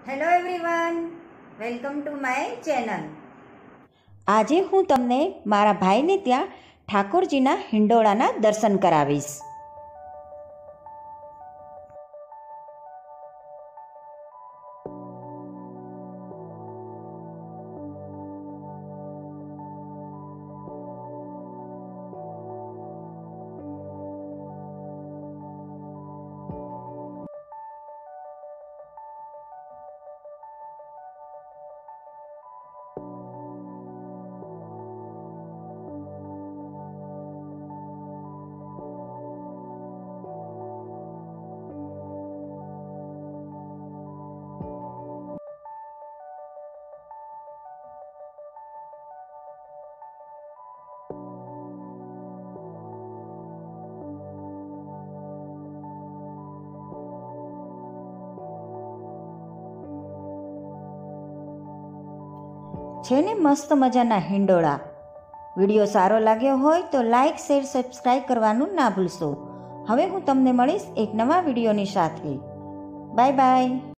Hello everyone, welcome to my channel. આજે હું તમને મારા ભાઈને ત્યાં ઠાકોરજીના હિંડોળાના દર્શન કરાવીશ। છે ને મસ્ત મજાના હિંડોળા। વિડીયો સારો લાગ્યો હોય તો લાઇક, શેર, સબસ્ક્રાઈબ કરવાનું ના ભૂલશો। હવે હું તમને મળીશ એક નવા વિડીયોની સાથે। Bye by.